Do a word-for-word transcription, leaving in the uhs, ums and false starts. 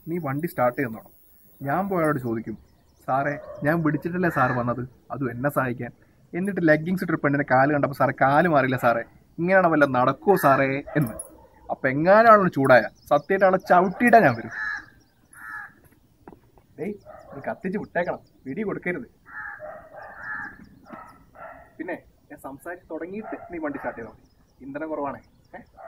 നീ വണ്ടി സ്റ്റാർട്ട് ചെയ്യുന്നോണം. ഞാൻ പോയോട് ചോദിക്കും, സാറേ ഞാൻ പിടിച്ചിട്ടല്ലേ സാറ് വന്നത്, അതും എന്നെ സഹായിക്കാൻ. എന്നിട്ട് ലെഗിങ്സ് ഇട്ട് പെണ്ണിനെ കാല് കണ്ടപ്പോൾ സാറേ കാല് മാറിയില്ല സാറേ, ഇങ്ങനെയാണ് വല്ല നടക്കുമോ സാറേ എന്ന്. അപ്പം എങ്ങാനാണല്ലോ ചൂടായ സത്യമായിട്ട് അവളെ ചവിട്ടിയിട്ടാ ഞാൻ വരും. ഡേയ് നീ കത്തിച്ച് വിട്ടേക്കണം, പിടി കൊടുക്കരുത്. പിന്നെ ഞാൻ സംസാരിച്ച് തുടങ്ങിയിട്ട് നീ വണ്ടി സ്റ്റാർട്ട് ചെയ്തോ, ഇന്ധനം കുറവാണേ. ഏഹ്